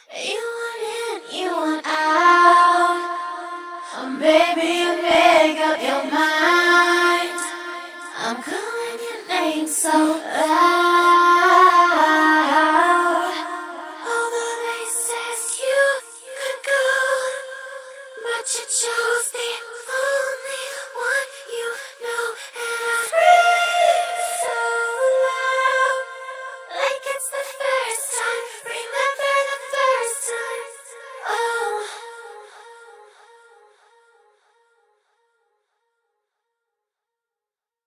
You want in, you want out. Baby, you make up your mind. I'm calling your name so loud. Although they said you could go, but you chose the